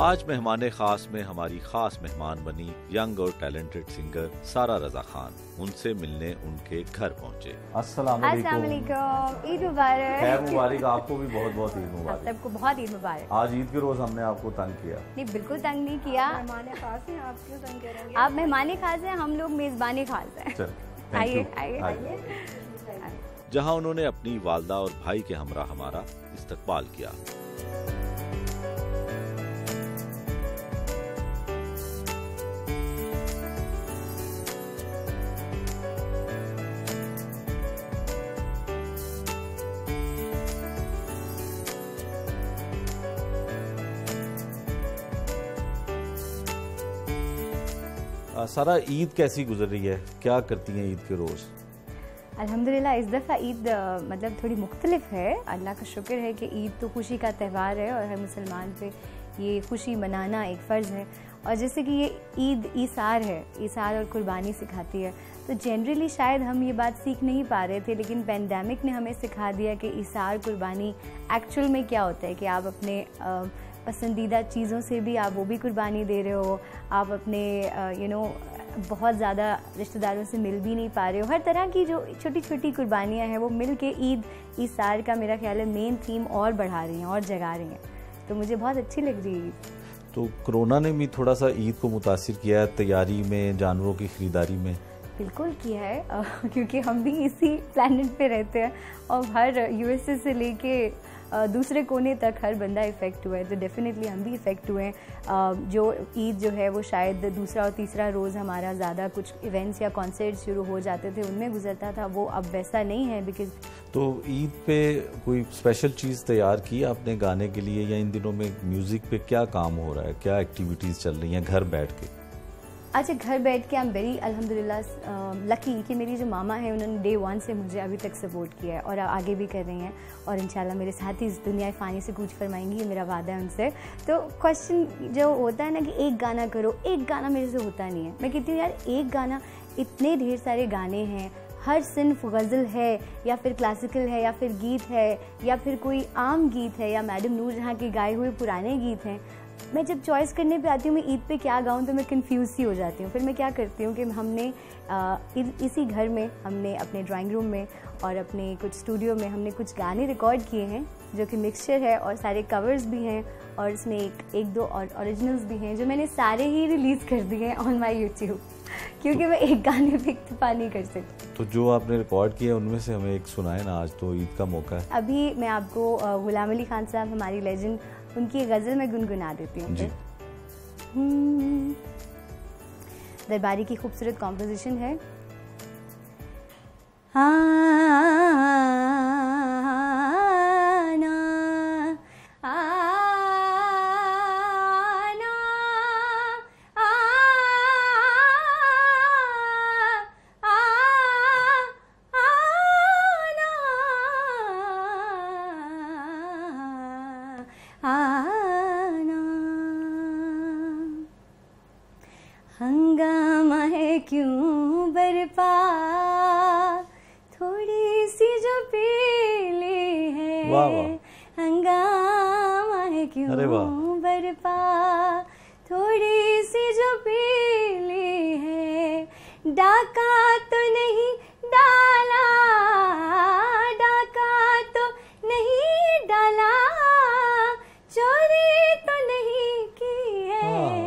आज मेहमान खास में हमारी खास मेहमान बनी यंग और टैलेंटेड सिंगर सारा रजा खान। उनसे मिलने उनके घर पहुंचे। अस्सलाम वालेकुम, ईद मुबारक। खैर मुबारक, आपको भी बहुत बहुत ईद मुबारक। सबको बहुत ईद मुबारक। आज ईद के रोज हमने आपको तंग किया? नहीं, बिल्कुल तंग नहीं किया। मेहमान खास हैं, आप क्यों तंग करेंगे? आप मेहमान खास हैं, हम लोग मेजबानी खास हैं। आइए आइए। जहां उन्होंने अपनी वालदा और भाई के हमरा हमारा इस्तकबाल किया। सारा ईद कैसी गुजर रही है, क्या करती हैं ईद के रोज? अल्हम्दुलिल्लाह इस दफ़ा ईद मतलब थोड़ी मुख्तलिफ है। अल्लाह का शुक्र है कि ईद तो खुशी का त्यौहार है और हर मुसलमान पे ये खुशी मनाना एक फ़र्ज़ है। और जैसे कि ये ईद ईसार है, ईसार और कुर्बानी सिखाती है, तो जनरली शायद हम ये बात सीख नहीं पा रहे थे, लेकिन पेंडेमिक ने हमें सिखा दिया कि ईसार कुर्बानी एक्चुअल में क्या होता है। कि आप अपने पसंदीदा चीज़ों से भी आप वो भी कुर्बानी दे रहे हो, आप अपने बहुत ज़्यादा रिश्तेदारों से मिल भी नहीं पा रहे हो। हर तरह की जो छोटी छोटी कुर्बानियाँ हैं वो मिल के ईद ईसार का मेरा ख्याल है मेन थीम और बढ़ा रही हैं और जगा रही हैं। तो मुझे बहुत अच्छी लग रही है ईद। तो कोरोना ने भी थोड़ा सा ईद को मुतासिर किया है तैयारी में, जानवरों की खरीदारी में? बिल्कुल किया है, क्योंकि हम भी इसी प्लैनेट पे रहते हैं और हर यूएसए से लेके दूसरे कोने तक हर बंदा इफ़ेक्ट हुआ है। तो डेफिनेटली हम भी इफ़ेक्ट हुए हैं। जो ईद जो है वो शायद दूसरा और तीसरा रोज़ हमारा ज़्यादा कुछ इवेंट्स या कॉन्सर्ट शुरू हो जाते थे उनमें गुजरता था, वो अब वैसा नहीं है। बिकॉज तो ईद पे कोई स्पेशल चीज़ तैयार की आपने गाने के लिए, या इन दिनों में म्यूज़िक पे क्या काम हो रहा है, क्या एक्टिविटीज़ चल रही हैं घर बैठ के? अच्छा, घर बैठ के आई एम वेरी अल्हम्दुलिल्लाह लकी कि मेरी जो मामा है उन्होंने डे 1 से मुझे अभी तक सपोर्ट किया है और आगे भी कर रही हैं। और इंशाल्लाह मेरे साथ ही इस दुनिया फ़ानी से कूच फरमाएंगी, ये मेरा वादा है उनसे। तो क्वेश्चन जो होता है ना कि एक गाना करो, एक गाना मेरे से होता नहीं है। मैं कहती हूँ यार एक गाना, इतने ढेर सारे गाने हैं, हर सिन्फ गज़ल है या फिर क्लासिकल है या फिर गीत है या फिर कोई आम गीत है या मैडम नूर जहाँ के गाए हुए पुराने गीत हैं। मैं जब चॉइस करने पे आती हूँ मैं ईद पे क्या गाऊँ तो मैं कंफ्यूज सी हो जाती हूँ। फिर मैं क्या करती हूँ कि हमने इसी घर में हमने अपने ड्राइंग रूम में और अपने कुछ स्टूडियो में हमने कुछ गाने रिकॉर्ड किए हैं जो कि मिक्सचर है और सारे कवर्स भी हैं और इसमें एक दो और ओरिजिनल्स भी हैं जो मैंने सारे ही रिलीज़ कर दिए हैं ऑन माई यूट्यूब, क्योंकि मैं एक गाने पे इक्तफा नहीं कर सकती। तो जो आपने रिकॉर्ड किया उनमें से हमें एक सुनाए ना, आज तो ईद का मौका है। अभी मैं आपको गुलाम अली खान साहब हमारी लेजेंड, उनकी गज़ल में गुनगुना देती हूँ। दरबारी की खूबसूरत कॉम्पोजिशन है। हंगामा है क्यों बरपा, थोड़ी सी जो पीली है। वाह वाह। हंगामा है क्यों बरपा, थोड़ी सी जो पीली है। डाका तो नहीं डाला, डाका तो नहीं डाला, चोरी तो नहीं की है।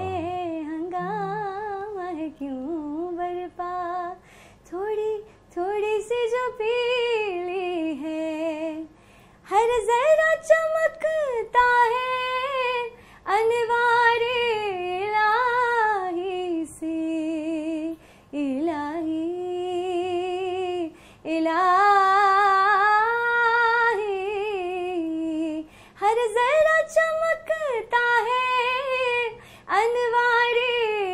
क्यों बरपा, थोड़ी थोड़ी सी जो पीली है। हर जरा चमकता है अनवारे इलाही से, इलाही इलाही। हर जरा चमकता है अनवारे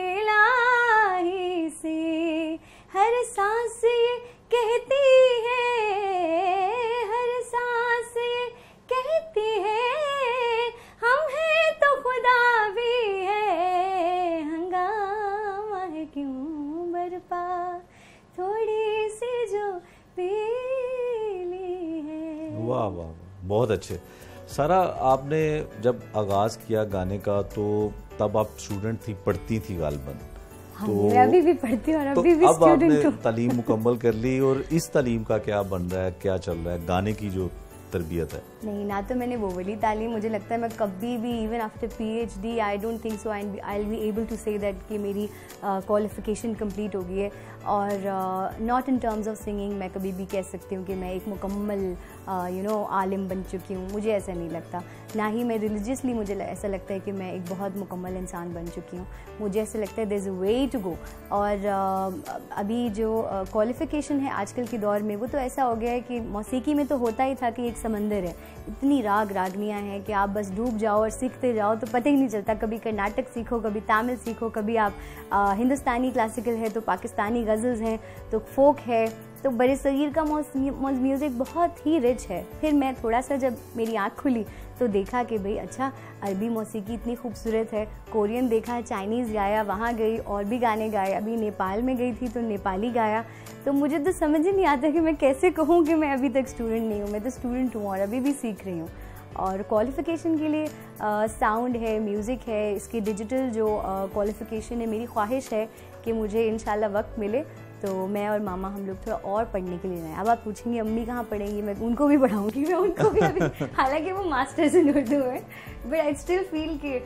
हर सांस ये कहती है, हर सांस ये कहती है, हम हैं तो खुदा भी है। हंगामा है क्यों बरपा, थोड़ी सी जो पीली है। वाह वाह, बहुत अच्छे। सारा, आपने जब आगाज़ किया गाने का तो तब आप स्टूडेंट थी, पढ़ती थी गालबन? तो मैं अभी भी पढ़ती हूँ और तो अभी भी अब आपने स्टूडेंट हूँ। तालीम मुकम्मल कर ली और इस तालीम का क्या बन रहा है, क्या चल रहा है, गाने की जो तरबियत है? नहीं, ना तो मैंने वो वाली तालीम, मुझे लगता है मैं कभी भी even after PhD I don't think so I will be able to say that कि मेरी क्वालिफिकेशन कंप्लीट हो गई है। और not in terms of singing मैं कभी भी कह सकती हूँ कि मैं एक मुकम्मल आलिम बन चुकी हूँ, मुझे ऐसा नहीं लगता। ना ही मैं रिलीजियसली मुझे ऐसा लगता है कि मैं एक बहुत मुकम्मल इंसान बन चुकी हूँ। मुझे ऐसा लगता है there is a way to go. और अभी जो क्वालिफिकेशन है आजकल के दौर में, वो तो ऐसा हो गया है कि मौसीकी में तो होता ही था कि एक समंदर है, इतनी राग रागनियाँ हैं कि आप बस डूब जाओ और सीखते जाओ तो पता ही नहीं चलता। कभी कर्नाटक सीखो, कभी तमिल सीखो, कभी आप हिंदुस्तानी क्लासिकल है तो पाकिस्तानी गज़ल्स हैं, तो फोक है, तो बड़े सगीर का म्यूज़िक बहुत ही रिच है। फिर मैं थोड़ा सा जब मेरी आँख खुली तो देखा कि भाई अच्छा, अरबी मौसीकी इतनी खूबसूरत है, कोरियन देखा, चाइनीज़ गाया, वहाँ गई और भी गाने गाए, अभी नेपाल में गई थी तो नेपाली गाया। तो मुझे तो समझ ही नहीं आता कि मैं कैसे कहूँ कि मैं अभी तक स्टूडेंट नहीं हूँ। मैं तो स्टूडेंट हूँ और अभी भी सीख रही हूँ। और क्वालिफ़िकेशन के लिए साउंड है, म्यूज़िक है, इसकी डिजिटल जो क्वालिफ़िकेशन है, मेरी ख्वाहिश है कि मुझे इंशाल्लाह वक्त मिले तो मैं और मामा हम लोग थोड़ा और पढ़ने के लिए जाएँ। अब आप पूछेंगे अम्मी कहाँ पढ़ेंगी, मैं उनको भी पढ़ाऊँगी, मैं उनको भी अभी हालांकि वो मास्टर्स इन उर्दू है, बट आई स्टिल फील कि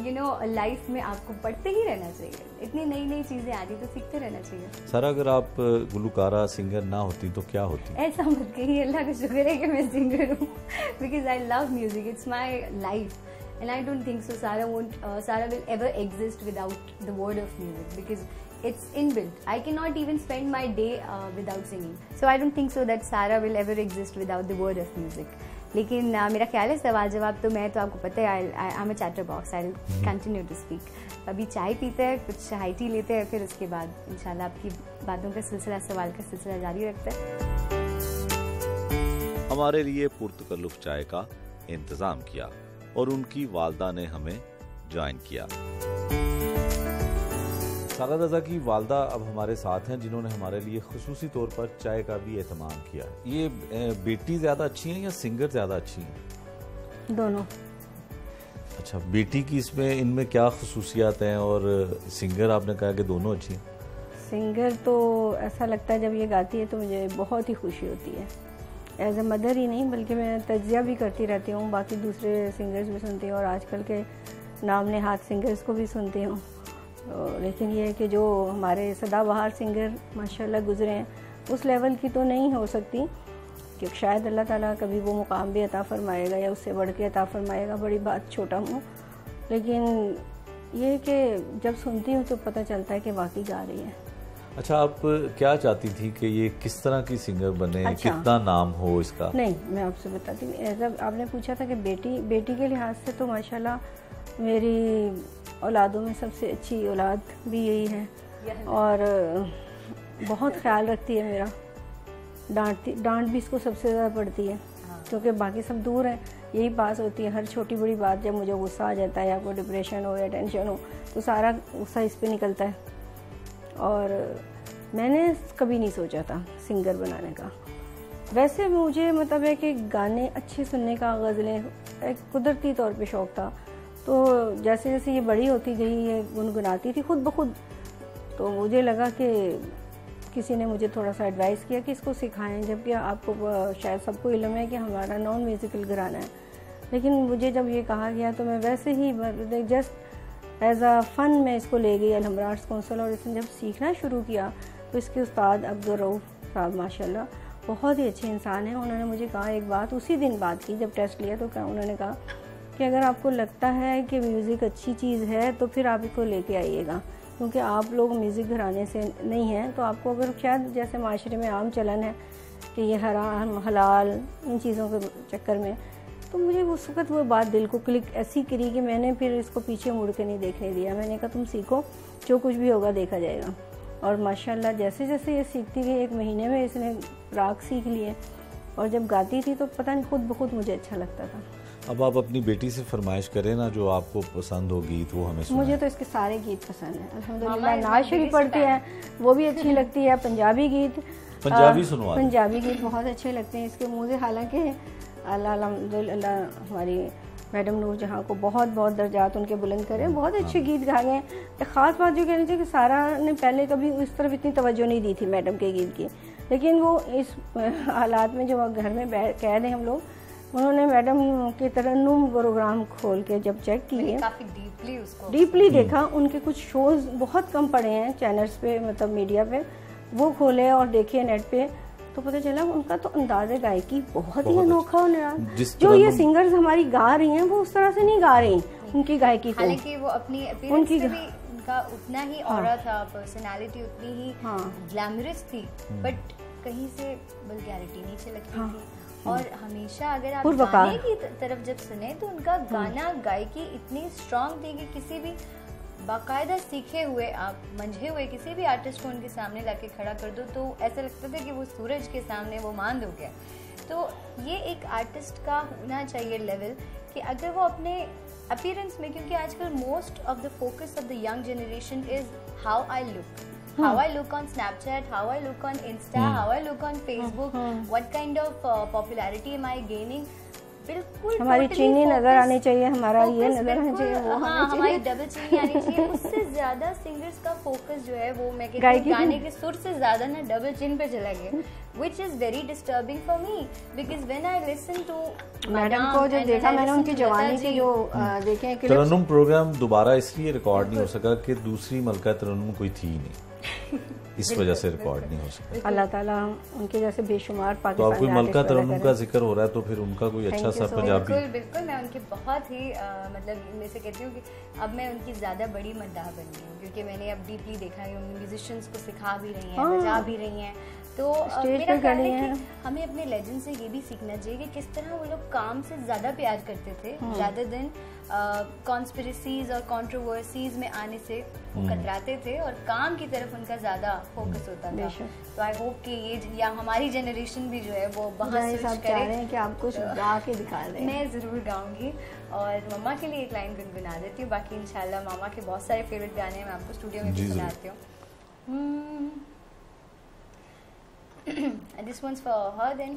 लाइफ में आपको पढ़ते ही रहना चाहिए। इतनी नई नई चीज़ें आ रही तो सीखते रहना चाहिए। सर, अगर आप गुलकारा सिंगर ना होती तो क्या होती? ऐसा मत कहिए, अल्लाह का शुक्र है कि मैं सिंगर हूँ, because I love music, it's my life and I don't think so Sara will ever exist without the word of music because it's inbuilt. I cannot even spend my day without singing, so I don't think so that Sara will ever exist without the word of music. लेकिन मेरा ख्याल है सवाल जवाब तो मैं तो आपको पता है I am a chatterbox, I will continue to speak. अभी चाय पीते हैं, कुछ हाई टी लेते हैं, फिर उसके बाद इंशाल्लाह आपकी बातों का सिलसिला, सवाल का सिलसिला जारी रखते हैं। हमारे लिए पुरतकल्लुफ चाय का इंतज़ाम किया और उनकी वालदा ने हमें ज्वाइन किया। सारा रज़ा की वालदा अब हमारे साथ हैं, जिन्होंने हमारे लिए खुसूसी तौर पर चाय का भी एहतमाम किया। ये बेटी ज़्यादा अच्छी हैं या सिंगर ज़्यादा अच्छी हैं? दोनों। अच्छा, बेटी की इसमें इनमें क्या खुसूसियात हैं और सिंगर आपने कहा कि दोनों अच्छी हैं? सिंगर तो ऐसा लगता है जब ये गाती है तो मुझे बहुत ही खुशी होती है, एज ए मदर ही नहीं बल्कि मैं तज्जिया भी करती रहती हूँ, बाकी दूसरे सिंगर्स भी सुनती हूँ और आजकल के नाम नेहाद सिंगर्स को भी सुनती हूँ। लेकिन ये है कि जो हमारे सदाबहार सिंगर माशाल्लाह गुजरे हैं उस लेवल की तो नहीं हो सकती, क्योंकि शायद अल्लाह ताला कभी वो मुकाम भी अता फरमाएगा या उससे बढ़ के अता फरमाएगा, बड़ी बात छोटा हूँ। लेकिन ये है कि जब सुनती हूँ तो पता चलता है कि वाकई गा रही है। अच्छा, आप क्या चाहती थी कि ये किस तरह की सिंगर बने? अच्छा, कितना नाम हो इसका? नहीं, मैं आपसे बताती हूँ। जब आपने पूछा था कि बेटी के लिहाज से तो माशाल्लाह मेरी औलादों में सबसे अच्छी औलाद भी यही है और बहुत ख्याल रखती है मेरा, डांट भी इसको सबसे ज़्यादा पड़ती है क्योंकि बाकी सब दूर हैं। यही बात होती है हर छोटी बड़ी बात, जब मुझे गुस्सा आ जाता है या कोई डिप्रेशन हो या टेंशन हो तो सारा गुस्सा इस पर निकलता है। और मैंने कभी नहीं सोचा था सिंगर बनाने का। वैसे मुझे मतलब है कि गाने अच्छे सुनने का, गज़लें एक कुदरती तौर पे शौक़ था। तो जैसे जैसे ये बड़ी होती गई, ये गुनगुनाती थी खुद ब खुद, तो मुझे लगा कि किसी ने मुझे थोड़ा सा एडवाइस किया कि इसको सिखाएं, जबकि आपको शायद सबको इल्म है कि हमारा नॉन म्यूज़िकल घराना है। लेकिन मुझे जब ये कहा गया तो मैं वैसे ही जस्ट एज अ फ़न में इसको ले गई अलहमरा आर्ट्स काउंसिल। और इसने जब सीखना शुरू किया तो इसके उस्ताद अब्दुल रऊफ़ साहब माशाल्लाह बहुत ही अच्छे इंसान हैं। उन्होंने मुझे कहा एक बात, उसी दिन बात की जब टेस्ट लिया तो क्या उन्होंने कहा कि अगर आपको लगता है कि म्यूज़िक अच्छी चीज़ है तो फिर आप इसको लेके आइएगा, क्योंकि आप लोग म्यूज़िक घराने से नहीं हैं। तो आपको अगर शायद जैसे माशरे में आम चलन है कि ये हराम हलाल इन चीज़ों के चक्कर में, तो मुझे उस वक्त वो बात दिल को क्लिक ऐसी करी कि मैंने फिर इसको पीछे मुड़ के नहीं देखने दिया। मैंने कहा तुम सीखो, जो कुछ भी होगा देखा जाएगा। और माशाल्लाह जैसे जैसे ये सीखती गई, 1 महीने में इसने राग सीख लिए और जब गाती थी तो पता नहीं खुद ब खुद मुझे अच्छा लगता था। अब आप अपनी बेटी से फरमाइश करें ना, जो आपको पसंद हो गीत वो हमें सुनाएं। मुझे तो इसके सारे गीत पसंद हैं अल्हम्दुलिल्लाह। नाज शरीफ पढ़ती है वो भी अच्छी लगती है। पंजाबी गीत पंजाबी सुनवा, पंजाबी गीत बहुत अच्छे लगते हैं इसके मुँह से। हालांकि अल्लाह हमारी मैडम नूरजहां को बहुत बहुत दर्जात उनके बुलंद करें, बहुत अच्छे गीत गा गए हैं। एक ख़ास बात जो कहनी चाहिए कि सारा ने पहले कभी इस तरफ इतनी तवज्जो नहीं दी थी मैडम के गीत की, लेकिन वो इस हालात में जो घर में कैद हैं हम लोग, उन्होंने मैडम के तरन्नुम प्रोग्राम खोल के जब चेक किए, काफ़ी डीपली देखा, उनके कुछ शोज़ बहुत कम पड़े हैं चैनल्स पे, मतलब मीडिया पे, वो खोले और देखे नेट पे, तो पता चला उनका तो अंदाज़े गायकी बहुत ही अनोखा होने रहा। जो ये सिंगर्स हमारी गा रही हैं वो उस तरह से नहीं गा रही उनकी गायकी को, हालांकि वो अपनी अपीयरेंस से भी उनका उतना ही ऑरा था, पर्सनालिटी उतनी ही ग्लैमरस थी, बट कहीं से वल्गैरिटी नहीं झलकती थी। और हमेशा अगर आप गाने की तरफ जब सुने तो उनका गाना गायकी इतनी स्ट्रांग थी कि किसी भी बाकायदा सीखे हुए आप मंझे हुए किसी भी आर्टिस्ट को उनके सामने लाके खड़ा कर दो तो ऐसा लगता था कि वो सूरज के सामने वो मांद हो गया। तो ये एक आर्टिस्ट का होना चाहिए लेवल कि अगर वो अपने अपीयरेंस में, क्योंकि आजकल most of the focus of the young generation is how I look on Snapchat, how I look on Insta, how I look on Facebook, what kind of popularity am I gaining. बिल्कुल हमारी चीनी नजर आनी चाहिए, हमारा ये नजर आना चाहिए, वो हमारी डबल चीनी आनी चाहिए। उससे ज्यादा सिंगर्स का फोकस जो है वो मैं कहती हूँ गाने के सुर से ज्यादा ना डबल चिन पे चला गया, which is very disturbing for me because when I listen to madam को जब देखा मैंने उनकी जवानी के जो देखे तरन्नुम प्रोग्राम दोबारा इसलिए रिकॉर्ड नहीं हो सका कि दूसरी मलका तरन्नुम कोई थी नहीं, इस वजह से रिकॉर्ड नहीं हो सका। अल्लाह ताला उनके जैसे बेशुमार पाकिस्तानी तो आप कोई मलका तरन्नुम का जिक्र हो रहा है तो फिर उनका कोई अच्छा सा पंजाबी। बिल्कुल मैं उनकी बहुत ही मतलब मैं से कहती हूँ कि अब मैं उनकी ज़्यादा बड़ी मद्दाह बन गई हूँ, क्योंकि मैंने अब डीपली देखा है उन म्यूजिशियंस को सिखा भी रही हैं, बजा भी रही हैं। तो मेरा ख्याल है कि हमें अपने लेजेंड से ये भी सीखना चाहिए कि किस तरह वो लोग काम से ज़्यादा प्यार करते थे ज़्यादा दिन कॉन्स्पिरेसीज और कंट्रोवर्सीज में आने से वो कतराते थे और काम की तरफ उनका ज़्यादा फोकस होता था। तो आई होप कि ये या हमारी जनरेशन भी जो है वो बहुत स्विच करे कि आप कुछ गा के दिखा दें। मैं ज़रूर गाऊंगी और मम्मा के लिए एक लाइन गुनगुना देती हूँ, बाकी इंशाल्लाह मामा के बहुत सारे फेवरेट गाने मैं आपको स्टूडियो में भी सुनाती हूँ। And this one's for her then.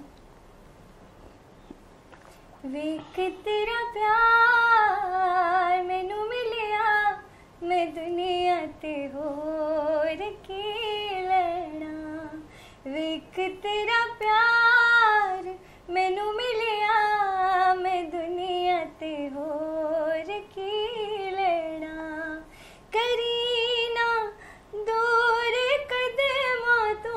वेख तेरा प्यार मैनू मिलिया मैं दुनिया ते होर की लैना। वेख तेरा प्यार मैनू मिलिया मैं दुनिया ते होर की लैना। करीना दूर कदमां तो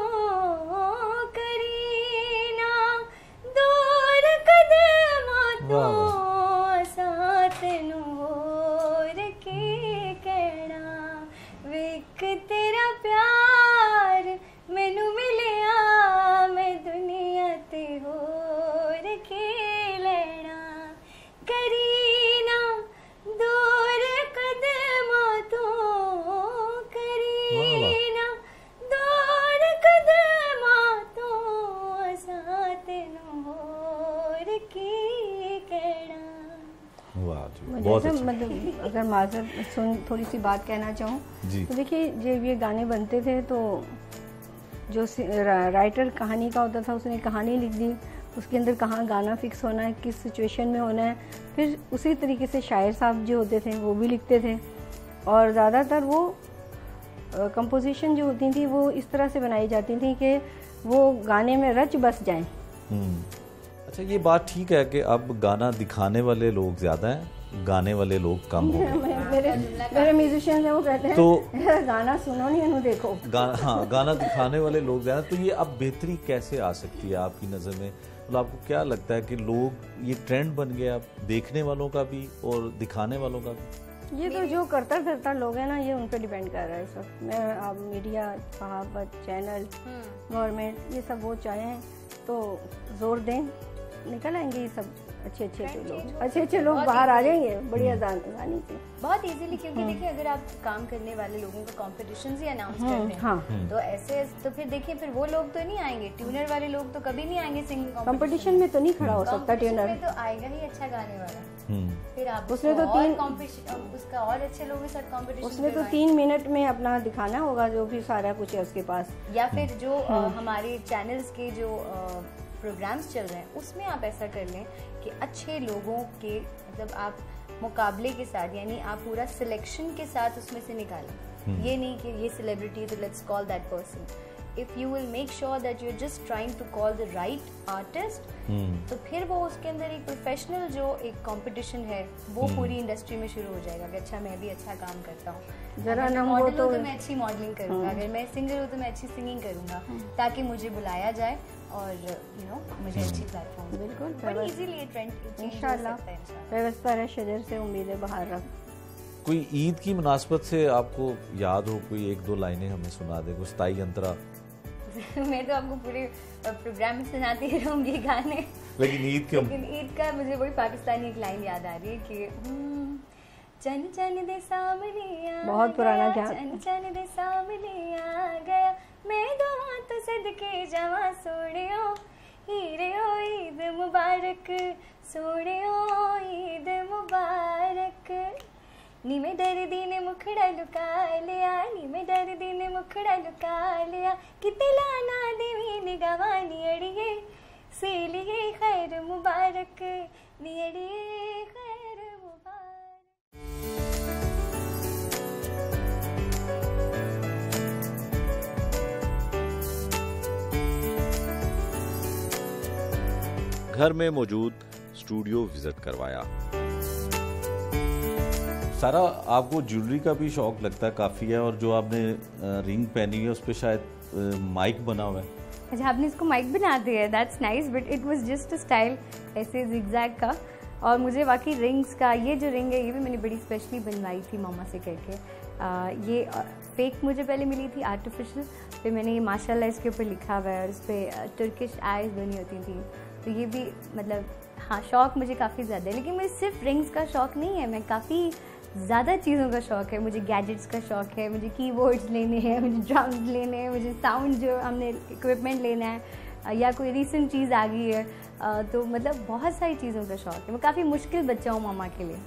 साथ नू होर की कहना। वेख तेरा प्यार मैनू मिलिया मैं दुनिया ते होर की लैना। करीना दूर कदमां तो करीना दूर कदमां तो साथ नू होर की मतलब अगर माजर सुन थोड़ी सी बात कहना चाहूँ तो देखिए जब ये गाने बनते थे तो जो राइटर कहानी का होता था उसने कहानी लिख दी, उसके अंदर कहाँ गाना फिक्स होना है, किस सिचुएशन में होना है, फिर उसी तरीके से शायर साहब जो होते थे वो भी लिखते थे और ज़्यादातर वो कंपोजिशन जो होती थी वो इस तरह से बनाई जाती थी कि वो गाने में रच बस जाएं। अच्छा ये बात ठीक है कि अब गाना दिखाने वाले लोग ज्यादा हैं, गाने वाले लोग कम हो गए। मेरे म्यूजिशियन वो कहते हैं तो गाना सुनो नहीं इन्हों देखो। हाँ गाना दिखाने वाले लोग ज्यादा। तो ये अब बेहतरी कैसे आ सकती है आपकी नज़र में? मतलब आपको क्या लगता है कि लोग ये ट्रेंड बन गया अब देखने वालों का भी और दिखाने वालों का भी? ये तो जो करता धरता लोग हैं ना ये उन पर डिपेंड कर रहा है इस वक्त। मैं अब मीडिया सहाफत चैनल गवर्नमेंट ये सब वो चाहें तो जोर दें, निकल आएंगे ये सब अच्छे लोग बाहर आ जाएंगे बड़ी आसानी से बहुत इजीली। क्योंकि देखिए अगर आप काम करने वाले लोगों का कॉम्पिटिशन ही अनाउंस करते हैं तो ऐसे तो फिर देखिए फिर वो लोग तो नहीं आएंगे, ट्यूनर वाले लोग तो कभी नहीं आएंगे सिंगिंग कॉम्पिटिशन में तो नहीं खड़ा हो सकता ट्यूनर तो आएगा ही अच्छा गाने वाला। फिर आप उसमें तो उसका और अच्छे लोगों के साथ कॉम्पिटिशन उसमें तो 3 मिनट में अपना दिखाना होगा जो भी सारा कुछ है उसके पास। या फिर जो हमारे चैनल्स के जो प्रोग्राम्स चल रहे हैं उसमें आप ऐसा कर लें कि अच्छे लोगों के मतलब आप मुकाबले के साथ, यानी आप पूरा सिलेक्शन के साथ उसमें से निकालें। ये नहीं कि ये सेलिब्रिटी तो let's call that person. If you will make sure that you are just trying to call the right artist, तो फिर वो उसके अंदर एक प्रोफेशनल जो एक कंपटीशन है वो पूरी इंडस्ट्री में शुरू हो जाएगा कि अच्छा मैं भी अच्छा काम करता हूँ, जरा ना मॉडल हो तो मैं अच्छी मॉडलिंग करूँगा, अगर मैं सिंगर हूँ तो मैं अच्छी सिंगिंग करूँगा, ताकि मुझे बुलाया जाए और मुझे अच्छी प्लेटफॉर्म। बिल्कुल बड़ी इजीली ये ट्रेंड इंशाल्लाह व्यवस्था शजर से उम्मीदें बाहर रख। कोई ईद की मुनासबत से आपको याद हो कोई एक दो लाइनें हमें सुना दे, कुछ ताई अंतरा। मैं तो आपको पूरे प्रोग्राम में सुनाती रहूंगी गाने, लेकिन ईद का मुझे वही पाकिस्तानी एक लाइन याद आ रही है कि चन चन दे सामने बहुत पुराना चन चन दे सामने आ गया, मैं दुआ तो सदके जावा सोनियो, हीरे ओ ईद मुबारक सोनियो, ईद मुबारक। नी में दर्दी ने मुखड़ा लुका लिया, नी में दर्दी ने मुखड़ा लुका लिया, किते लाना देवी निगवानी अड़िए, सीलिए खैर मुबारक, नी अड़िए खैर मुबारक। घर में मौजूद स्टूडियो विजिट करवाया। सारा, आपको ज्वेलरी का भी शौक लगता है काफ़ी है, और जो आपने रिंग पहनी है उस पर शायद माइक बना हुआ है। अच्छा, आपने इसको माइक बना दिया है, that's nice, but it was just a style ऐसे जिगजैग का। और मुझे वाकई रिंग्स का, ये जो रिंग है ये भी मैंने बड़ी स्पेशली बनवाई थी मामा से करके। ये फेक मुझे पहले मिली थी, आर्टिफिशियल, फिर मैंने ये माशाल्लाह इसके ऊपर लिखा हुआ है और इस पर तुर्किश आइज बनी होती थी। तो ये भी मतलब हाँ, शौक़ मुझे काफ़ी ज़्यादा है, लेकिन मुझे सिर्फ रिंग्स का शौक़ नहीं है, मैं काफ़ी ज़्यादा चीज़ों का शौक़ है। मुझे गैजेट्स का शौक़ है, मुझे कीबोर्ड्स लेने हैं, मुझे ड्रम्स लेने हैं, मुझे साउंड जो हमने इक्विपमेंट लेना है, या कोई रिसेंट चीज़ आ गई है, तो मतलब बहुत सारी चीज़ों का शौक़ है। मैं काफ़ी मुश्किल बच्चा हूँ मामा के लिए।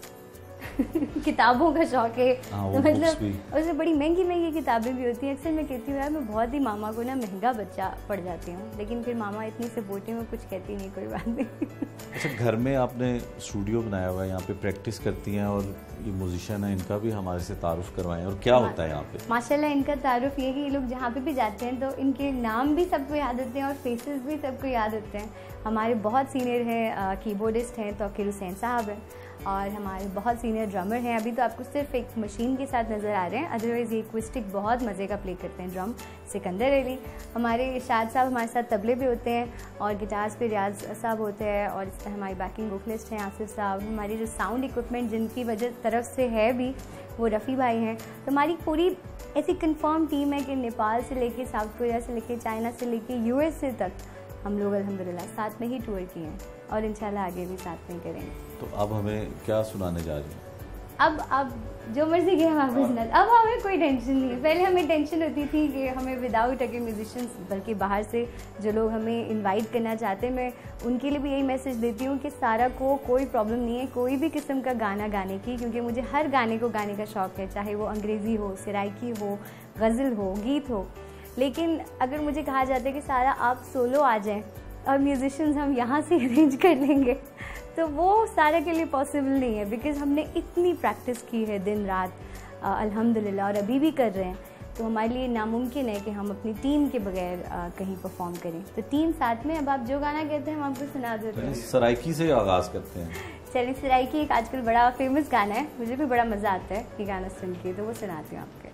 किताबों का शौक़ है, तो मतलब उसमें बड़ी महंगी महंगी किताबें भी होती हैं। अक्सर मैं कहती हूँ यार मैं बहुत ही मामा को ना महंगा बच्चा पड़ जाती हूँ, लेकिन फिर मामा इतनी सपोर्टिव में कुछ कहती नहीं, कोई बात नहीं। अच्छा, घर में आपने स्टूडियो बनाया हुआ है, यहाँ पे प्रैक्टिस करती हैं, और ये म्यूजिशियन है, इनका भी हमारे से तारुफ करवाएं, और क्या होता है यहाँ पे? माशाल्लाह इनका तारुफ ये है कि ये लोग जहाँ पे भी जाते हैं तो इनके नाम भी सबको याद होते हैं और फेसेस भी सबको याद होते हैं। हमारे बहुत सीनियर हैं कीबोर्डिस्ट हैं तौकीर हुसैन साहब हैं, और हमारे बहुत सीनियर ड्रमर हैं। अभी तो आपको सिर्फ एक मशीन के साथ नज़र आ रहे हैं, अदरवाइज़ ये एक्विस्टिक बहुत मज़े का प्ले करते हैं ड्रम, सिकंदर अली। हमारे इरशाद साहब हमारे साथ तबले पे होते हैं, और गिटार्स पे रियाज साहब होते हैं, और हमारी बैकिंग वोकलिस्ट हैं आसिफ साहब। हमारी जो साउंड इक्विपमेंट जिनकी वजह तरफ से है भी वो रफ़ी भाई हैं। तो हमारी पूरी ऐसी कंफर्म टीम है कि नेपाल से लेके साउथ कोरिया से लेके चाइना से लेके USA तक हम लोग अल्हम्दुलिल्लाह साथ में ही टूर किए हैं, और इंशाल्लाह आगे भी साथ में करेंगे। तो अब हमें क्या सुनाने जा रही हैं? अब जो मर्जी के हम आपको सुना, अब हमें कोई टेंशन नहीं है। पहले हमें टेंशन होती थी कि हमें विदाउट अगे म्यूजिशियंस, बल्कि बाहर से जो लोग हमें इनवाइट करना चाहते हैं, मैं उनके लिए भी यही मैसेज देती हूँ कि सारा को कोई प्रॉब्लम नहीं है कोई भी किस्म का गाना गाने की, क्योंकि मुझे हर गाने को गाने का शौक़ है, चाहे वो अंग्रेज़ी हो, सराइकी हो, गज़ल हो, गीत हो। लेकिन अगर मुझे कहा जाता है कि सारा आप सोलो आ जाएं और म्यूजिशियंस हम यहाँ से अरेंज कर लेंगे, तो वो सारे के लिए पॉसिबल नहीं है, बिकॉज़ हमने इतनी प्रैक्टिस की है दिन रात अल्हम्दुलिल्लाह, और अभी भी कर रहे हैं। तो हमारे लिए नामुमकिन है कि हम अपनी टीम के बगैर कहीं परफॉर्म करें। तो टीम साथ में, अब आप जो गाना कहते हैं हम आपको सुना देते हैं। सराइकी से आगाज़ करते हैं। चलिए, सराइकी एक आजकल बड़ा फेमस गाना है, मुझे भी बड़ा मज़ा आता है ये गाना सुन के, तो वो सुनाती हूँ आपके।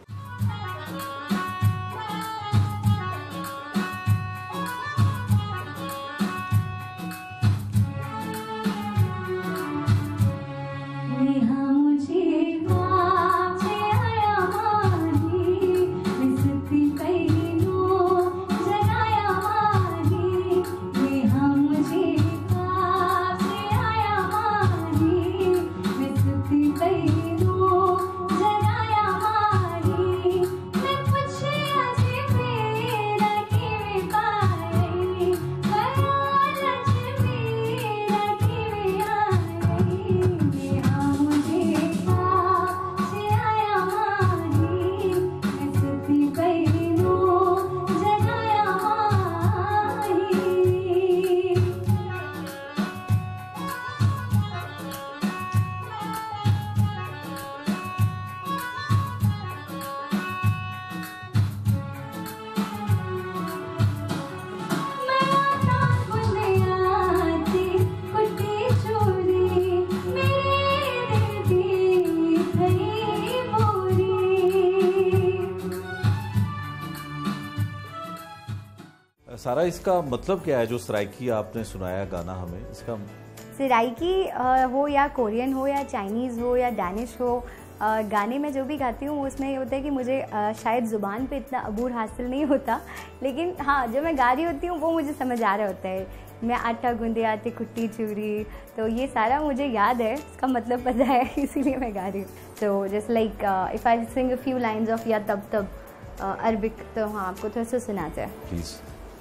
सारा इसका मतलब क्या है जो सराइकी आपने सुनाया गाना हमें, इसका? सराइकी हो या कोरियन हो या चाइनीज़ हो या डैनिश हो, गाने में जो भी गाती हूँ उसमें ये होता है कि मुझे शायद ज़ुबान पे इतना अबूर हासिल नहीं होता, लेकिन हाँ जो मैं गा रही होती हूँ वो मुझे समझ आ रहा होता है। मैं आटा गूंदे आते कुट्टी चूरी, तो ये सारा मुझे याद है, इसका मतलब पता है, इसीलिए मैं गा रही हूँ। तो just like if I sing a few lines of या तब तब अरबिक, तो हाँ आपको थोड़ा सा सुनाते हैं प्लीज़।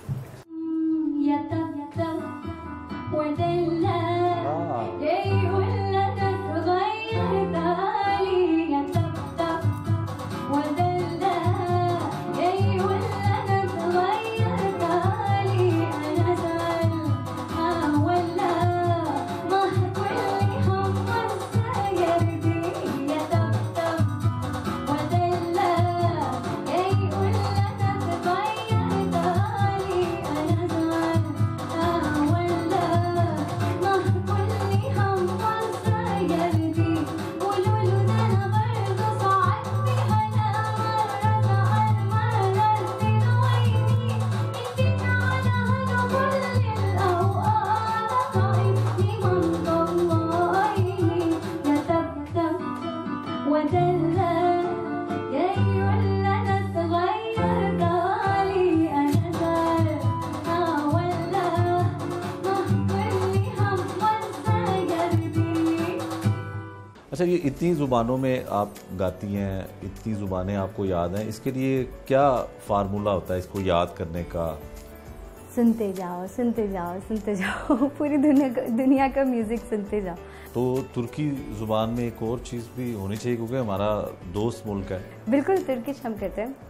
अच्छा, ये इतनी ज़ुबानों में आप गाती हैं, इतनी ज़ुबानें आपको याद हैं, इसके लिए क्या फार्मूला होता है इसको याद करने का? सुनते जाओ सुनते जाओ सुनते जाओ, पूरी दुनिया का म्यूज़िक सुनते जाओ। तो तुर्की ज़ुबान में एक और चीज़ भी होनी चाहिए क्योंकि हमारा दोस्त मुल्क है। बिल्कुल तुर्किश हम करते हैं।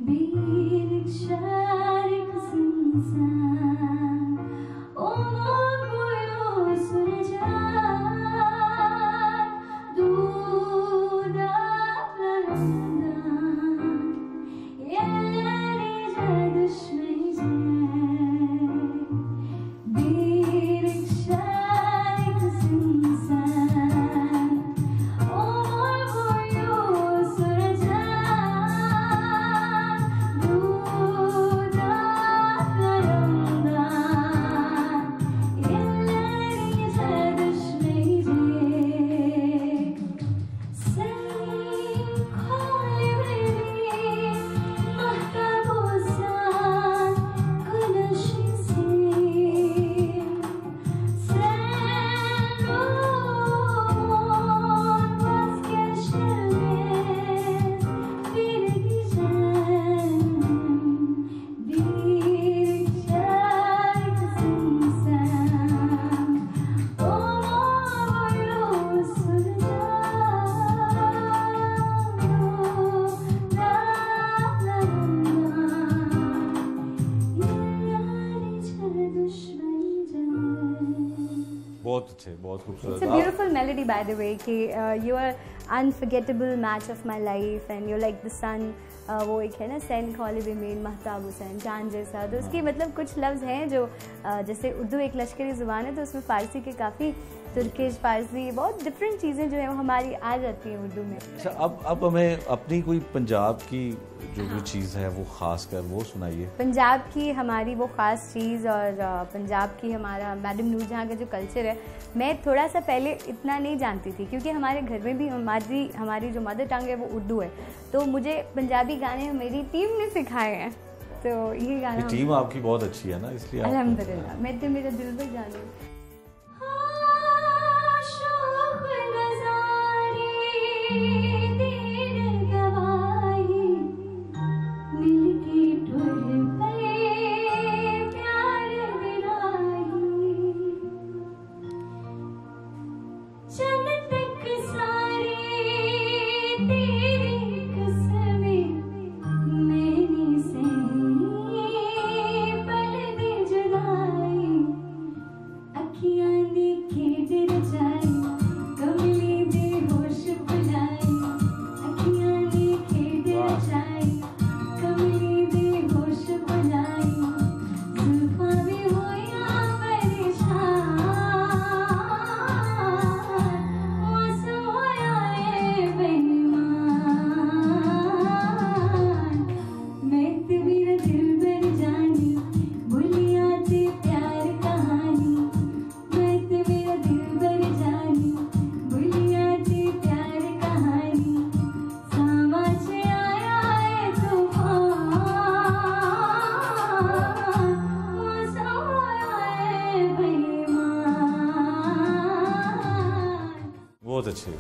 बहुत अच्छे, बहुत खूबसूरत। It's a beautiful melody by the way कि you are unforgettable match of my life and you're like the sun। वो एक है ना सैन खौले बेमेन महताब हुसैन चांद जैसा, तो उसकी मतलब कुछ लफ्ज़ हैं जो जैसे उर्दू एक लश्करी ज़ुबान है तो उसमें फ़ारसी के काफ़ी, तुर्किश फ़ारसी बहुत डिफरेंट चीज़ें जो है वो हमारी आ जाती हैं उर्दू में। अच्छा, अब हमें अपनी कोई पंजाब की जो भी चीज़ है वो ख़ास कर वो सुनाइए। पंजाब की हमारी वो ख़ास चीज़ और पंजाब की हमारा मैडम नूरजहाँ का जो कल्चर है, मैं थोड़ा सा पहले इतना नहीं जानती थी क्योंकि हमारे घर में भी हमारी जो मदर टंग है वो उर्दू है, तो मुझे पंजाबी गाने मेरी टीम ने सिखाए हैं। तो ये गाना टीम आपकी बहुत अच्छी है ना, इसलिए अल्हम्दुलिल्लाह। मैं तो मेरा दिल पर जानू।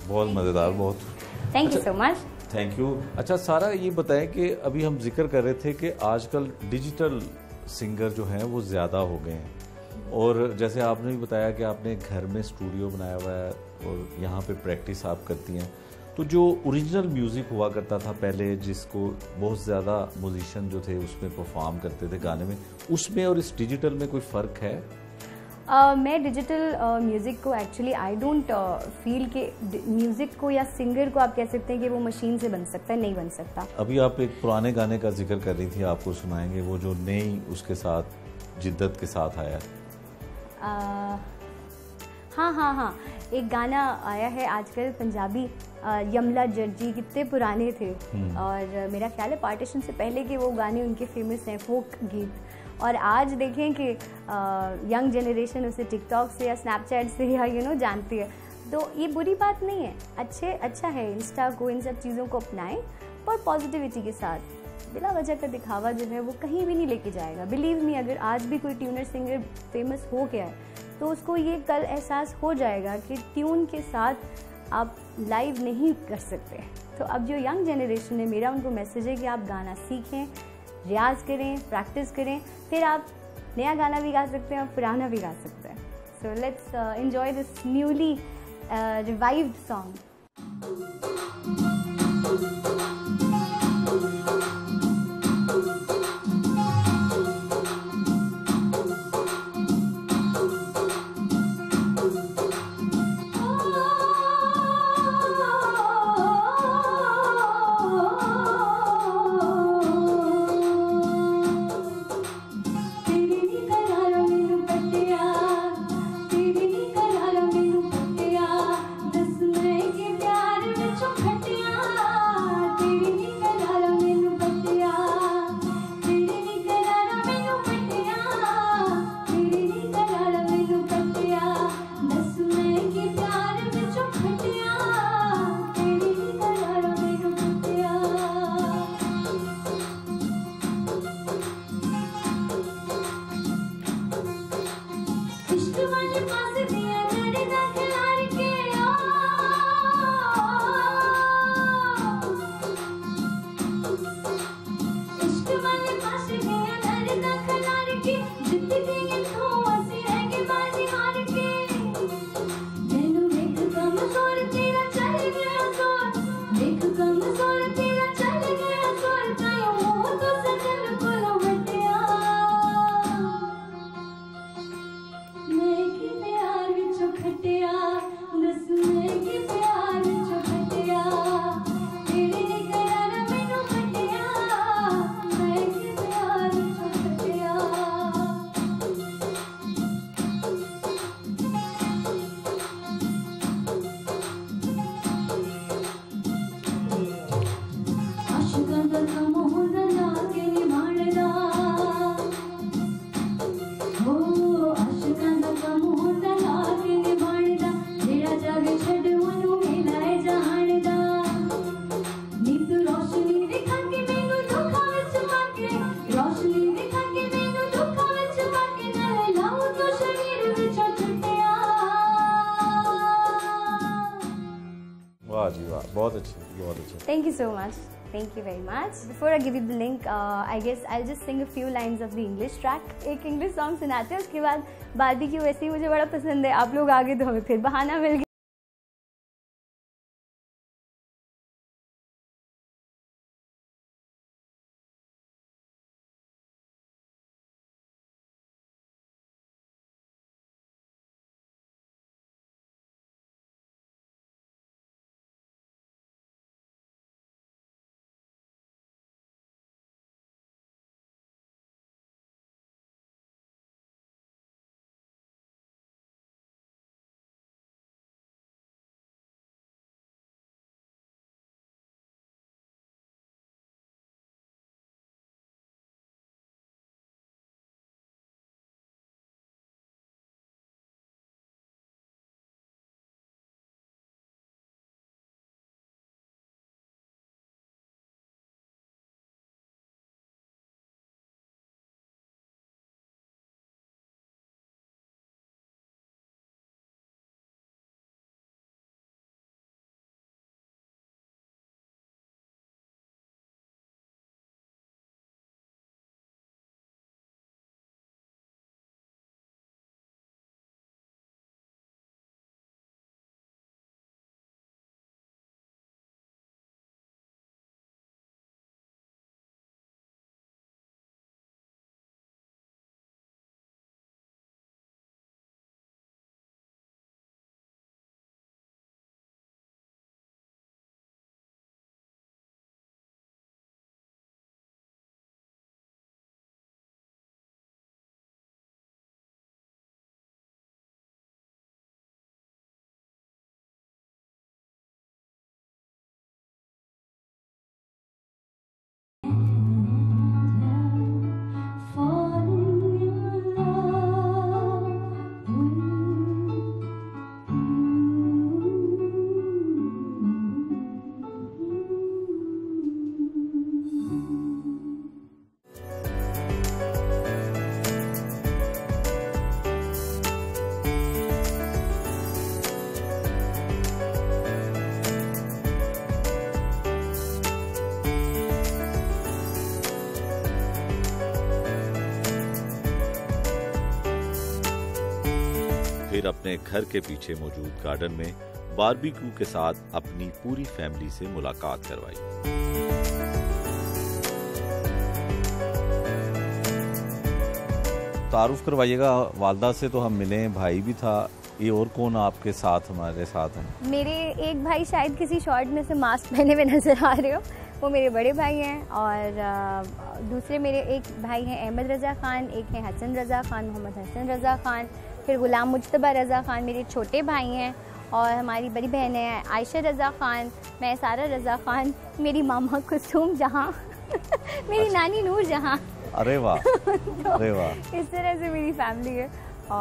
बहुत मज़ेदार, बहुत। Thank you so much. Thank you. अच्छा सारा, ये बताएं कि अभी हम जिक्र कर रहे थे कि आजकल डिजिटल सिंगर जो हैं वो ज़्यादा हो गए हैं, और जैसे आपने भी बताया कि आपने घर में स्टूडियो बनाया हुआ है और यहाँ पे प्रैक्टिस आप करती हैं, तो जो ओरिजिनल म्यूज़िक हुआ करता था पहले, जिसको बहुत ज़्यादा म्यूजिशियन जो थे उसमें परफॉर्म करते थे गाने में, उसमें और इस डिजिटल में कोई फ़र्क है? मैं डिजिटल म्यूज़िक को एक्चुअली आई डोंट फील कि म्यूज़िक को या सिंगर को आप कह सकते हैं कि वो मशीन से बन सकता है, नहीं बन सकता। अभी आप एक पुराने गाने का जिक्र कर रही थी, आपको सुनाएंगे वो जो नई उसके साथ जिद्दत के साथ आया है। हाँ, एक गाना आया है आजकल पंजाबी, यमला जर्जी, कितने पुराने थे और मेरा ख्याल है पार्टीशन से पहले के वो गाने उनके फेमस हैं, फोक गीत। और आज देखें कि यंग जनरेशन उसे टिकटॉक से या स्नैपचैट से या जानती है, तो ये बुरी बात नहीं है, अच्छा है। इंस्टा को, इन सब चीज़ों को अपनाएं पर पॉजिटिविटी के साथ। बिला वजह का दिखावा जो है वो कहीं भी नहीं लेके जाएगा। बिलीव मी, अगर आज भी कोई ट्यूनर सिंगर फेमस हो गया है तो उसको ये कल एहसास हो जाएगा कि ट्यून के साथ आप लाइव नहीं कर सकते। तो अब जो यंग जनरेशन है, मेरा उनको मैसेज है कि आप गाना सीखें, रियाज करें, प्रैक्टिस करें, फिर आप नया गाना भी गा सकते हैं और पुराना भी गा सकते हैं। So let's enjoy this newly revived song. बहुत अच्छी, बहुत अच्छी। Thank you so much. Thank you very much. Before I give you the link, I guess I'll just sing a few lines of the English track. एक English song सुनाते हैं, उसके बाद barbecue वैसे ही मुझे बड़ा पसंद है। आप लोग आगे तो हमें फिर बहाना मिल गया। फिर अपने घर के पीछे मौजूद गार्डन में बारबेक्यू के साथ अपनी पूरी फैमिली से मुलाकात करवाई। तारुफ करवाइएगा वालदा से। तो हम मिले, भाई भी था, ये और कौन आपके साथ हमारे साथ हैं? मेरे एक भाई शायद किसी शॉर्ट में से मास्क पहने हुए नज़र आ रहे हो, वो मेरे बड़े भाई हैं। और दूसरे मेरे एक भाई हैं अहमद रज़ा ख़ान, एक हैं हसन रज़ा ख़ान, मोहम्मद हसन रज़ा ख़ान, फिर ग़ुलाम मुज्तबा रज़ा ख़ान मेरे छोटे भाई हैं। और हमारी बड़ी बहन है आयशा रज़ा ख़ान, मैं सारा रज़ा ख़ान, मेरी मामा कुसुम जहाँ मेरी नानी नूर जहाँ। अरे वाह, अरे वाह। इस तरह से मेरी फैमिली है।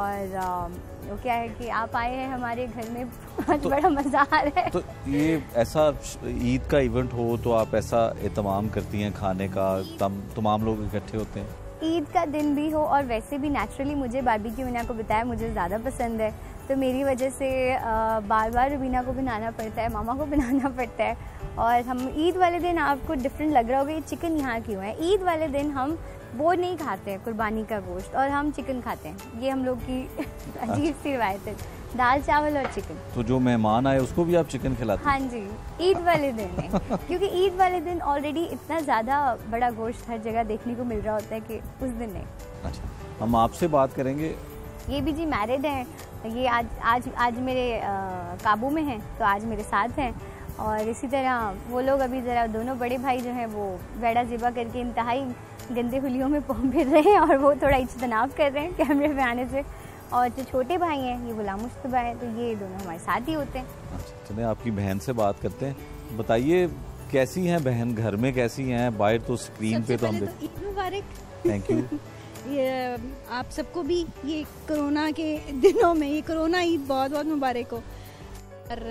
और वो क्या है कि आप आए हैं हमारे घर में, बहुत बड़ा मज़ा आ रहा है। तो ये ऐसा ईद का इवेंट हो तो आप ऐसा एहतमाम करती हैं खाने का, तमाम लोग इकट्ठे होते हैं? ईद का दिन भी हो और वैसे भी नेचुरली मुझे बारबेक्यू मैंने आपको बताया मुझे ज़्यादा पसंद है, तो मेरी वजह से बार बार रुबीना को बनाना पड़ता है, मामा को बनाना पड़ता है। और हम ईद वाले दिन, आपको डिफरेंट लग रहा होगा ये चिकन यहाँ क्यों है, ईद वाले दिन हम वो नहीं खाते हैं कुर्बानी का गोश्त, और हम चिकन खाते हैं। ये हम लोग की अजीब सी रिवायत है, दाल चावल और चिकन। तो जो मेहमान आए उसको भी आप चिकन खिलाते हैं? हाँ जी, ईद वाले दिन है क्योंकि ईद वाले दिन ऑलरेडी इतना ज़्यादा बड़ा गोश्त हर जगह देखने को मिल रहा होता है कि उस दिन नहीं। अच्छा, हम आपसे बात करेंगे। ये भी जी मैरिड हैं, ये आज मेरे काबू में हैं, तो आज मेरे साथ हैं। और इसी तरह वो लोग अभी ज़रा दोनों बड़े भाई जो हैं वो वेड़ा ज़िबा करके इंतहाई गंदे हुलियों में पहुँच फिर रहे हैं, और वो थोड़ा इज्तनाब कर रहे हैं कैमरे पे आने से। और जो छोटे भाई हैं ये ग़ुलाम मुस्तफा है, तो ये दोनों हमारे साथ ही होते हैं। अच्छा, चलिए आपकी बहन से बात करते हैं। बताइए कैसी हैं बहन, घर में कैसी हैं? बाहर तो स्क्रीन पे तो हम तो ईद मुबारक। Thank you. ये आप सबको भी ये कोरोना के दिनों में ये कोरोना ईद बहुत बहुत मुबारक हो। और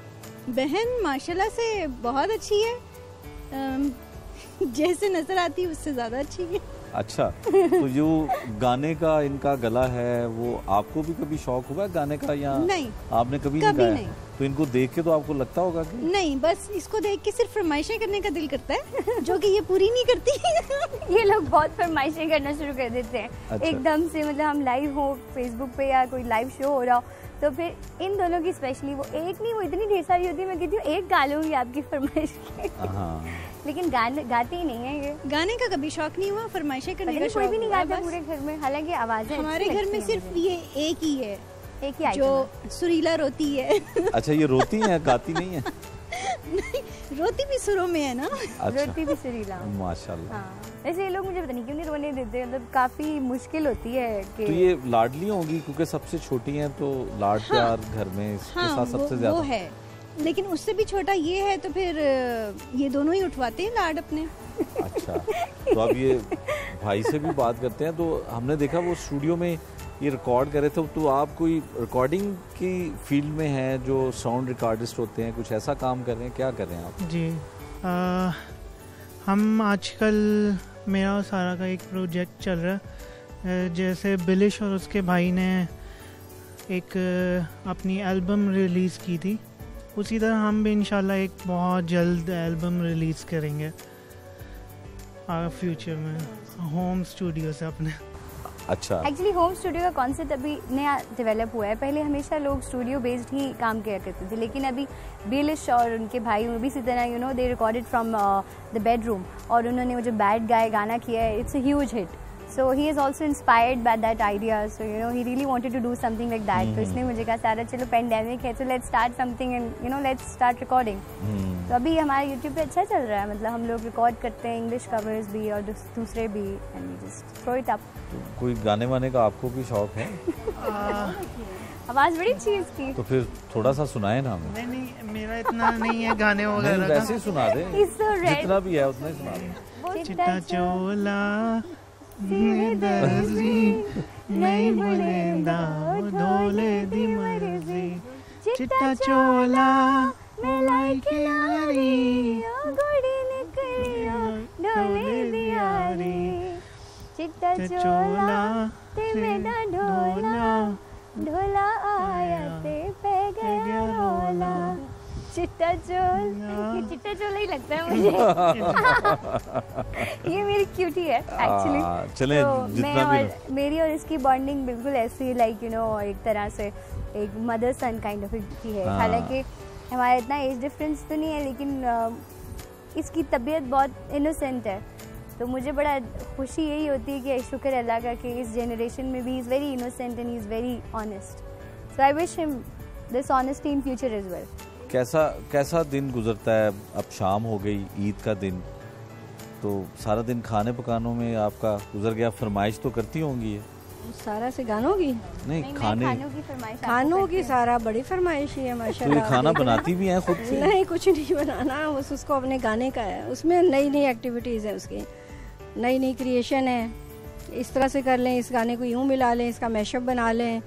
बहन माशाल्लाह से बहुत अच्छी है, जैसे नजर आती है उससे ज़्यादा अच्छी है। अच्छा, तो जो गाने का इनका गला है वो आपको भी कभी शौक हुआ है गाने का, या नहीं आपने कभी नहीं गाया? नहीं। तो इनको देख के तो आपको लगता होगा कि नहीं, बस इसको देख के सिर्फ फरमाइशें करने का दिल करता है जो कि ये पूरी नहीं करती। ये लोग बहुत फरमाइशें करना शुरू कर देते हैं। अच्छा। एकदम से, मतलब हम लाइव हो फेसबुक पे या कोई लाइव शो हो रहा हो, तो फिर इन दोनों की स्पेशली, वो एक नहीं वो इतनी ढेर सारी होती है, मैं कहती हूँ एक गा लूँगी आपकी फरमाइश की। हाँ। लेकिन गाती ही नहीं है ये। गाने का कभी शौक नहीं हुआ, फरमाइशें करने का कोई शौक भी नहीं हुआ है गाता बस। पूरे घर में, हालांकि आवाज़ें हमारे अच्छी घर में लगती हैं सिर्फ मुझे। ये एक ही है एक ही जो आइटम सुरीला रोती है। अच्छा, ये रोती हैं, गाती नहीं है? रोती भी सुरों में है ना। अच्छा, रोती भी सुरीला। माशाल्लाह। हाँ, ऐसे ये लोग मुझे पता नहीं क्यों नहीं रोने देते, मतलब काफ़ी मुश्किल होती है कि। तो ये लाडली होंगी क्योंकि सबसे छोटी हैं, तो लाड प्यार घर में इसके हाँ, साथ सबसे वो ज्यादा है, लेकिन उससे भी छोटा ये है, तो फिर ये दोनों ही उठवाते हैं लाड अपने। अच्छा, तो अब ये भाई से भी बात करते हैं। तो हमने देखा वो स्टूडियो में ये रिकॉर्ड कर रहे थे, तो आप कोई रिकॉर्डिंग की फील्ड में हैं, जो साउंड रिकॉर्डिस्ट होते हैं, कुछ ऐसा काम कर रहे हैं, क्या कर रहे हैं आप? जी, हम आजकल मेरा और सारा का एक प्रोजेक्ट चल रहा है। जैसे बिलिश और उसके भाई ने एक अपनी एल्बम रिलीज़ की थी, उसी तरह हम भी इंशाल्लाह एक बहुत जल्द एल्बम रिलीज़ करेंगे फ्यूचर में, होम स्टूडियो से अपने। अच्छा, एक्चुअली होम स्टूडियो का कॉन्सेप्ट अभी नया डेवलप हुआ है। पहले हमेशा लोग स्टूडियो बेस्ड ही काम किया करते थे, लेकिन अभी बिलिश और उनके भाई भी इसी तरह you know they recorded from the bedroom, और उन्होंने वो जो बैड गाय गाना किया है, it's a huge hit. So he is also inspired by that idea. So you know he really wanted to do something like that. तो इसने मुझे कहा सारा चलो पेंडेमिक है, so let's start something and you know let's start recording. तो अभी हमारा YouTube पे अच्छा चल रहा है, मतलब हम लोग रिकॉर्ड करते हैं इंग्लिश कवर्स भी और दूसरे भी, and we just throw it up. तो कोई गाने वाने का आपको भी शौक है? आवाज़ बड़ी अच्छी है इसकी। तो फिर थोड़ा सा सुनाए ना हमें। नहीं, मेरा इतना नहीं है गाने नहीं, वगैरह वैसे ही सुना दे, He's so red. जितना भी है उतना ही सुना दे। चिट्टा चोला दर्जी नहीं बुलेंदा धोले दी मर्जी, चिट्टा चोला मलाई खिलारी गोड़ी निकलियो डोले दियारी, चिट्टा चोला ते मेरा ढोला, ढोला आया ते पे गया रोला, चिट्टा चोल, ये चिट्टा चोल ही लगता है मुझे। ये मेरी क्यूटी है एक्चुअली। चलें, तो जितना भी मेरी और इसकी बॉन्डिंग बिल्कुल ऐसी लाइक यू नो एक तरह से एक मदर सन काइंड ऑफ की है। हालांकि हमारा इतना एज डिफरेंस तो नहीं है, लेकिन इसकी तबीयत बहुत इनोसेंट है, तो मुझे बड़ा खुशी यही होती है कि शुक्र अल्लाह का कि इस जनरेशन में भी is very innocent and is very honest. So I wish him this honesty in future as well. कैसा दिन गुजरता है? अब शाम हो गई, ईद का दिन, तो सारा दिन खाने पकानों में आपका गुजर गया। फरमाइश तो करती होंगी ये सारा से गानों की नहीं खानों की फरमाइश, खानों की सारा बड़ी फरमाइश है तो माशाल्लाह। ये खाना बनाती भी हैं खुद से? नहीं, कुछ नहीं बनाना, बस उसको अपने गाने का है। उसमें नई नई एक्टिविटीज़ है, उसकी नई नई क्रिएशन है। इस तरह से कर लें, इस गाने को यूँ मिला लें, इसका मैशअप बना लें,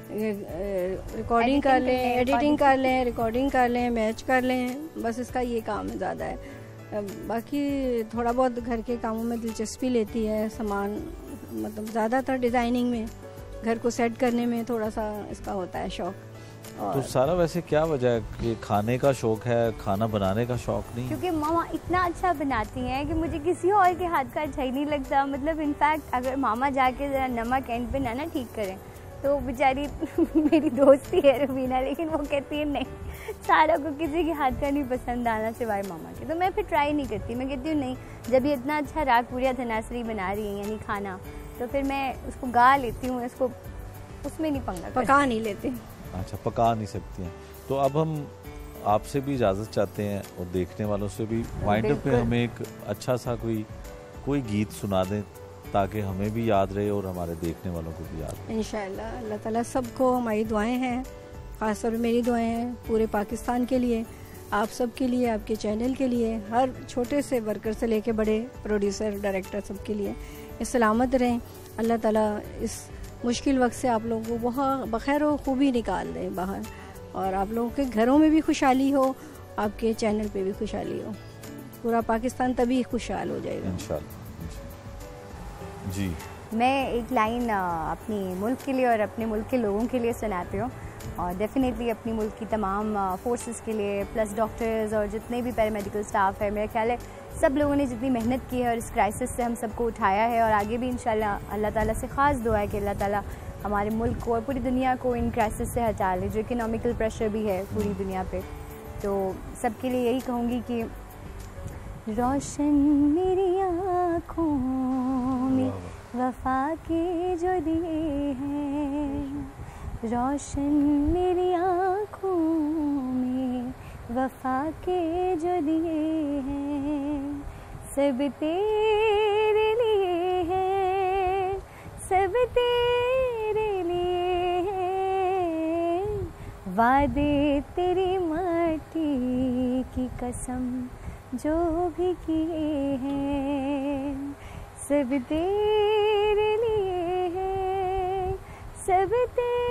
रिकॉर्डिंग कर लें, एडिटिंग कर लें, रिकॉर्डिंग कर लें, मैच कर लें, बस इसका ये काम है ज़्यादा है। बाकी थोड़ा बहुत घर के कामों में दिलचस्पी लेती है, सामान मतलब ज़्यादातर डिज़ाइनिंग में, घर को सेट करने में थोड़ा सा इसका होता है शौक़। तो सारा वैसे क्या वजह है कि खाने का शौक है, खाना बनाने का शौक नहीं? क्योंकि मामा इतना अच्छा बनाती हैं कि मुझे किसी और के हाथ का अच्छा ही नहीं लगता। मतलब इनफैक्ट अगर मामा जाके ज़रा नमक एंड पे ना ठीक करें तो बेचारी मेरी दोस्ती है रवीना, लेकिन वो कहती है नहीं, सारा को किसी के हाथ का नहीं पसंद आना सिवाय मामा के। तो मैं फिर ट्राई नहीं करती, मैं कहती हूँ नहीं, जब ये इतना अच्छा राग पूरिया धनासरी बना रही है यानी खाना, तो फिर मैं उसको गा लेती हूँ, उसको उसमें नहीं पंगा पका नहीं लेती। अच्छा, पका नहीं सकती हैं। तो अब हम आपसे भी इजाज़त चाहते हैं और देखने वालों से भी, वाइंड अप पे हमें एक अच्छा सा कोई गीत सुना दें ताकि हमें भी याद रहे और हमारे देखने वालों को भी याद रहे। इंशाअल्लाह अल्लाह ताला सबको, हमारी दुआएं हैं, ख़ासतौर पर मेरी दुआएं हैं पूरे पाकिस्तान के लिए, आप सब के लिए, आपके चैनल के लिए, हर छोटे से वर्कर से लेके बड़े प्रोड्यूसर, डायरेक्टर सब के लिए सलामत रहें। अल्लाह ताला इस मुश्किल वक्त से आप लोगों को बहुत बखैर और खूबी निकाल दें बाहर, और आप लोगों के घरों में भी खुशहाली हो, आपके चैनल पे भी खुशहाली हो, पूरा पाकिस्तान तभी खुशहाल हो जाएगा इंशाल्लाह। जी, मैं एक लाइन अपनी मुल्क के लिए और अपने मुल्क के लोगों के लिए सुनाती हूँ, और डेफिनेटली अपनी मुल्क की तमाम फोर्सेस के लिए, प्लस डॉक्टर्स और जितने भी पैरामेडिकल स्टाफ है, मेरा ख्याल है सब लोगों ने जितनी मेहनत की है और इस क्राइसिस से हम सबको उठाया है, और आगे भी इंशाल्लाह अल्लाह ताला से ख़ास दुआ है कि अल्लाह ताला हमारे मुल्क को और पूरी दुनिया को इन क्राइसिस से हटा ले, जो इकोनॉमिकल प्रेशर भी है पूरी दुनिया पे। तो सबके लिए यही कहूँगी कि रोशन मेरी आँखों में वफा के जो दिए हैं, रोशन मेरी आँखों में वफा के जो दिए हैं, सब तेरे लिए हैं, सब तेरे लिए हैं, वादे तेरी माटी की कसम जो भी किए हैं, सब तेरे लिए हैं, सब तेरे